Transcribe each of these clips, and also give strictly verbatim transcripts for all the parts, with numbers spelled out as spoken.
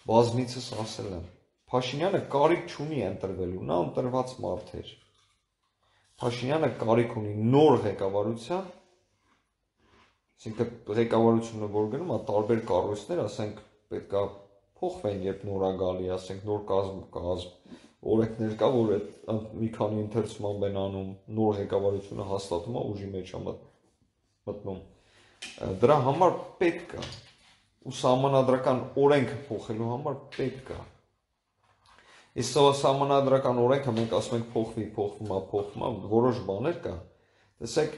բազմիցս ասել եմ, Փաշինյանը կարիք չունի ընտրվելու, նա ընտրված մարդ էր։ Փաշինյանը կարիք ունի նոր ղեկավարության, այսինքն ղեկավարությունը որ գնում է տարբեր կառույցներ, ասենք պետք է փոխվեն, երբ նորա գալի, ասենք նոր կազմ կազմ, օրենքներ կա, որ այդ մի քանի ընթերցման են անում, նոր ղեկավարությունը հաստատում է, ուժի մեջ է մտնում։ Դրա համար պետք է, ու սահմանադրական օրենքը փոխելու համար պետք է։ Իսկ սահմանադրական օրենքը մենք ասում ենք փոխվի, փոխվում է, փոխվում է, որոշ բաներ կա։ Տեսեք,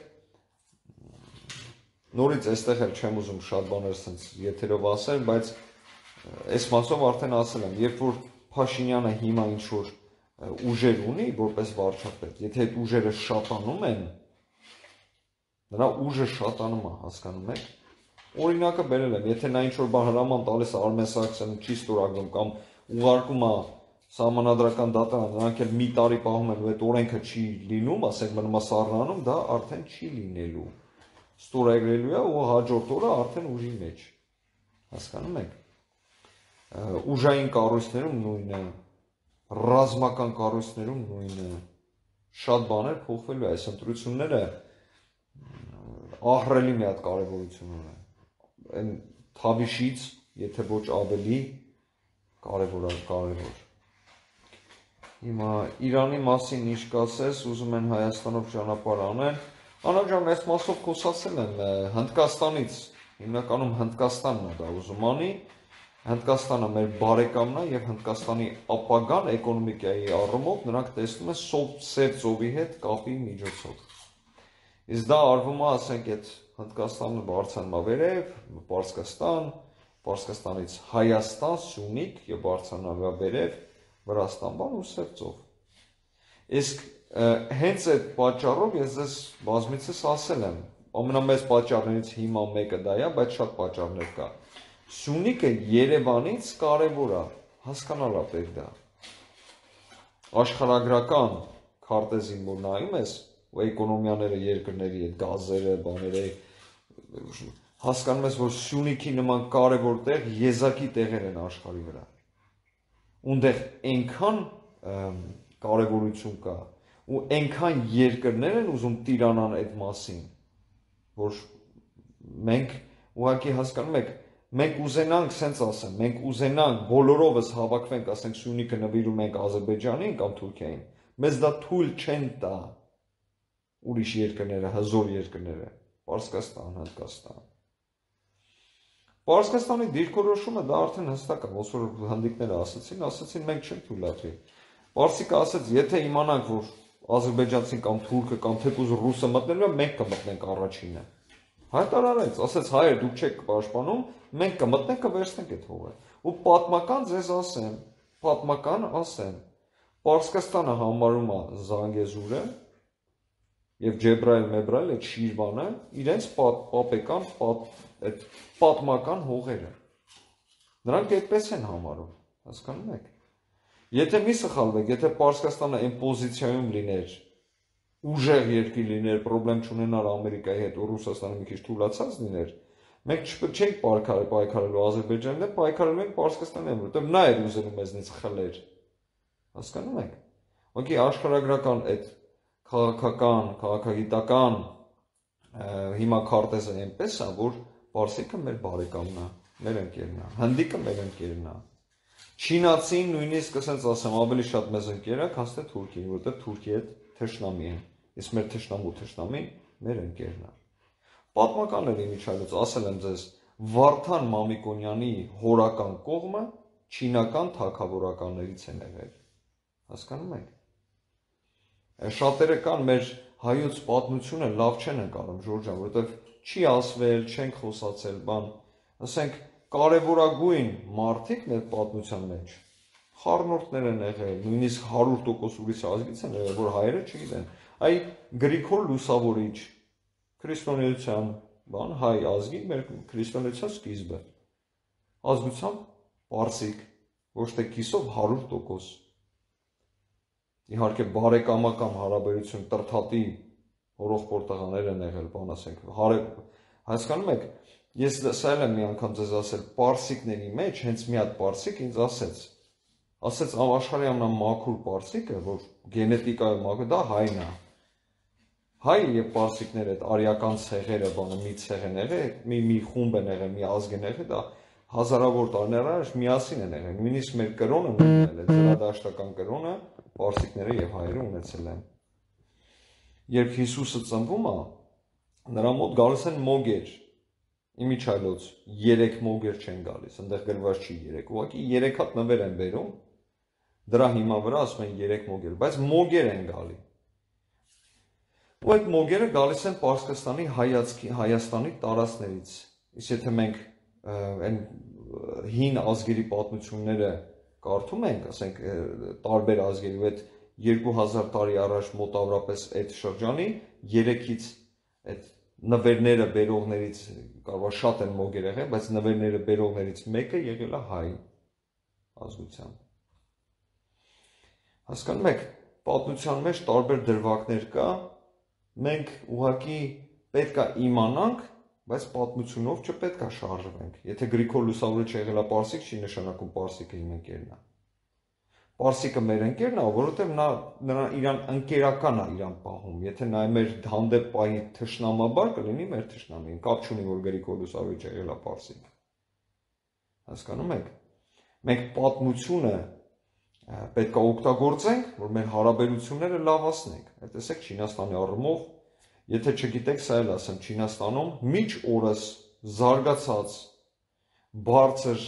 նորից այստեղ էլ չեմ ուզում շատ բաներ sense եթերով ասել, բայց այս մասով արդեն ասել եմ, երբ որ Փաշինյանը հիմա ինչ որ ուժեր ունի, որպես վարչապետ, եթե այդ ուժերը շատանում են, նրա ուժը շատանում է, հասկանում եք։ Օրինակը բերել եմ, եթե նա ինչ որ բան հրաման տալիս է Արմեն Սարգսյանը չի ստորագրում կամ ուղարկում է սահմանադրական դատարան, նրանք էլ մի տարի պահում են ու այդ օրենքը չի լինում, ասենք մնում է սառնանում, դա արդեն չի լինելու։ Ստորագրելու է ու հաջորդ օրը արդեն ուժի մեջ։ Հասկանում եք։ Ուժային կառույցներում նույնը, ռազմական կառույցներում նույնը, շատ բաներ փոխվելու է, այս ընտրությունները ահռելի մի հատ կարևորություն ունեն։ Այն Թավիշից, եթե ոչ ավելի կարևոր է, կարևոր։ Հիմա Իրանի մասին ինչ կասես, ուզում են Հայաստանով ճանապարհ անեն։ Անա ջան, այս մասով խոսացել եմ Հնդկաստանից, հիմնականում Հնդկաստանն է դա ուզում անի։ Հնդկաստանը մեր բարեկամն է եւ Հնդկաստանի ապագան էկոնոմիկայի առումով նրանք տեսնում են Սև ծովի հետ կապի միջոցով։ Իսկ դա արվում է, ասենք, այդ Հնդկաստանը բարձրանում է վերև, Պարսկաստան, Պարսկաստանից Հայաստան, Սյունիք եւ բարձրանում է վերև, Վրաստան, բան ու Սև ծով։ Իսկ հենց այդ պատճառով ես ձեզ բազմիցս ասել եմ, ամենամեծ պատճառներից հիմա մեկը դա է, բայց շատ պատճառներ կա։ Սյունիքը Երևանից կարևոր է, հասկանալ է պետք դա։ Աշխարհագրական քարտեզին որ նայում ես, ու էկոնոմիաները երկրների այդ գազերը, բաները, հասկանում ես, որ Սյունիքի նման կարևոր տեղ եզակի տեղեր են աշխարհի վրա։ Ունդեղ այնքան կարևորություն կա, ու այնքան երկրներ են ուզում տիրանան այդ մասին, որ մենք ուղղակի հասկանում եք, մենք ուզենանք, սենց ասեմ, մենք ուզենանք բոլորովս հավաքվենք, ասենք Սյունիքը նվիրում ենք Ադրբեջանին կամ Թուրքիային, մեզ դա թույլ չեն տա ուրիշ երկրները, հզոր երկրները, Պարսկաստան, Հնդկաստան։ Պարսկաստանի դիրքորոշումը դա արդեն հստակ է, ոնց որ հնդիկները ասացին, ասացին մենք չենք թույլատրի։ Պարսիկը ասաց, եթե իմանանք, որ ադրբեջանցին կամ թուրքը կամ թեկուզ ռուսը մտնելու է, մենք կմտնենք առաջինը։ Հայտարարեց, ասաց հայեր դուք չեք պաշտպանում, մենք կմտնենք, կվերցնենք այդ հողը։ Ու պատմական ձեզ ասեմ, պատմական ասեմ, Պարսկաստանը համարում է Զանգեզուրը եւ Ջեբրայել Մեբրայել այդ Շիրվանը իրենց պապեկան այդ պատմական հողերը։ Նրանք այդպես են համարում, հասկանում եք։ Եթե մի սխալվեք, եթե Պարսկաստանը այն պոզիցիայում լիներ, ուժեղ երկիր լիներ, պրոբլեմ չունենար Ամերիկայի հետ ու Ռուսաստանը մի քիչ թուլացած լիներ, մենք չենք պայքարելու Ադրբեջանի հետ, պայքարելու ենք Պարսկաստանի հետ, որտեղ նա էր ուզում մեզնից խլեր։ Հասկանում եք։ Ուղղակի աշխարհագրական այդ քաղաքական, քաղաքագիտական հիմա քարտեզը այնպես է, որ Պարսիկը մեր բարեկամն է, մեր ընկերն է, հնդիկը մեր ընկերն է։ Չինացին նույնիսկ ասենց ասեմ, ավելի շատ մեզ ընկեր է, քան թե Թուրքին, որտեղ Թուրքիի հետ թշնամի են։ Իսկ մեր թշնամու թշնամին մեր ընկերն է։ Պատմականների միջայլոց ասել եմ ձեզ, Վարդան Մամիկոնյանի հորական կողմը չինական թագավորականներից են եղել։ Հասկանում եք։ Շատերը կան մեր հայոց պատմությունը լավ չեն ընկալում, Ժորժ ջան, որովհետև չի ասվել, չենք խոսացել, բան, ասենք կարևորագույն մարդիկ մեր պատմության մեջ խառնուրդներ են եղել, նույնիսկ հարյուր տոկոս ուրիշ ազգից են եղել, որ հայերը չգիտեն։ Այ Գրիգոր Լուսավորիչ, քրիստոնեության, բան, հայ ազգի մեր քրիստոնեության սկիզբը։ Ազգությամբ պարսիկ, ոչ թե կիսով հարյուր տոկոս։ Իհարկե բարեկամական հարաբերություն տրթատի հորոխբոր տղաներ են եղել, բան ասենք, հասկանում եք, Ես սա էլ եմ մի անգամ ձեզ ասել, պարսիկների մեջ հենց մի հատ պարսիկ ինձ ասեց, ասեց աշխարհի ամենամաքուր պարսիկը, որ գենետիկայով մաքուր, դա հայն է։ Հայ եւ պարսիկները այդ արիական ցեղերը, բանը մի ցեղ են եղել, մի մի խումբ են եղել, մի ազգ են եղել, դա հազարավոր տարիներ առաջ միասին են եղել։ Նույնիսկ մեր կրոնը նույնն է, ծրադաշտական կրոնը պարսիկները եւ հայերը ունեցել են։ Երբ Հիսուսը ծնվում է, նրա մոտ գալիս են մոգեր։ Իմիջայլոց երեք մոգեր չեն գալիս, այնտեղ գրված չի երեք, ուղղակի երեք հատ նվեր են բերում։ Դրա հիման վրա ասում են երեք մոգեր, բայց մոգեր են գալի։ Ու այդ մոգերը գալիս են Պարսկաստանի հայացքի, Հայաստանի տարածքներից։ Իսկ եթե մենք այն հին ազգերի պատմությունները կարդում ենք, ասենք տարբեր ազգերի, ու այդ երկու հազար տարի առաջ մոտավորապես այդ շրջանի երեքից այդ նվերները բերողներից կարող է շատ են մոգեր եղել, բայց նվերները բերողներից մեկը եղել է հայ ազգության։ Հասկանում եք, պատմության մեջ տարբեր դրվագներ կա, մենք ուղղակի պետք է իմանանք, բայց պատմությունով չպետք է շարժվենք։ Եթե Գրիգոր Լուսավորիչը եղել է պարսիկ, չի նշանակում պարսիկը իմ ընկերն է։ Պարսիկը մեր ընկերն է, որովհետև նա նրան իրան ընկերական է իրան պահում։ Եթե նա մեր հանդեպ պահի թշնամաբար կլինի մեր թշնամին, կապ չունի, որ Գրիգոր Լուսավորիչը եղել է պարսիկ։ Հասկանում եք։ Մենք պատմությունը պետք է օգտագործենք, որ մեր հարաբերությունները լավացնենք։ Այդ տեսեք Չինաստանի առումով, եթե չգիտեք, սա էլ ասեմ, Չինաստանում միջ օրս զարգացած բարձր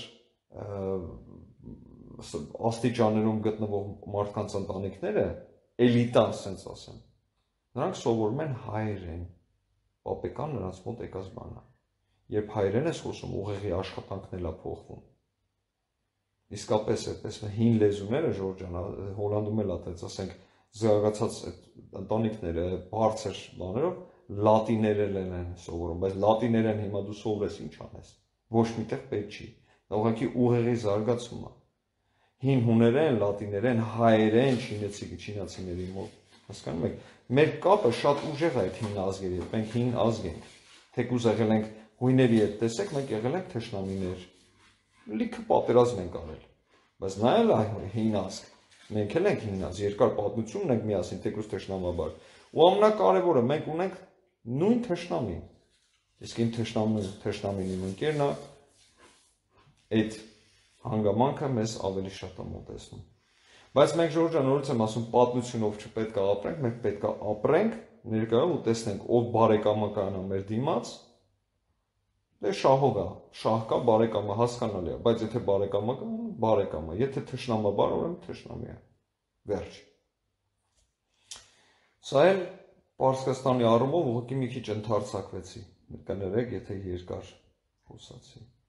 աստիճաններում գտնվող մարդկանց ընտանիքները, էլիտա, ասենց ասեմ, նրանք սովորում են հայերեն, պապեկան նրանց մոտ եկած բանը։ Երբ հայերեն ես խոսում, ուղեղի աշխատանքն էլ է փոխվում։ Իսկապես այդպես հին լեզուները, Ժորժան, Հոլանդում էլ այդպես, ասենք, զարգացած ընտանիքները բարձր բաներով լատիներեն են սովորում, բայց լատիներեն հիմա դու սովորես ինչ անես, ոչ միտեղ պետք չի։ Դա ուղղակի ուղեղի զարգացում է։ Հին հուներեն, լատիներեն, հայերեն, չինեցի, չինացիների մոտ, հասկանում եք, մեր կապը շատ ուժեղ է այդ հին ազգերի հետ, մենք հին ազգ ենք, թեկուզ եղել ենք հույների հետ, տեսեք, մենք եղել ենք թշնամիներ, լիքը պատերազմ ենք արել, բայց նա էլ է հին ազգ, մենք էլ ենք հին ազգ, երկար պատմություն ունենք միասին, թեկուզ թշնամաբար, ու ամենակարևորը, մենք ունենք նույն թշնամին, իսկ իմ թշնամին իմ ընկերն է, այդ հանգամանքը մեզ ավելի շատ է մոտեցնում։ Բայց մենք Ժորժան նորից եմ ասում, պատմությունով չպետք է ապրենք, մենք պետք է ապրենք, ներկայում ու տեսնենք, ով բարեկամը կանա մեր դիմաց, դե շահով է, շահ կա, բարեկամը հասկանալի է, բայց եթե բարեկամը կա, բարեկամը, եթե թշնամաբար, ուրեմն թշնամի է, վերջ։ Սա էլ Պարսկաստանի առումով ուղղակի մի քիչ ընդհարձակվեցի, կներեք, եթե երկար խոսացի։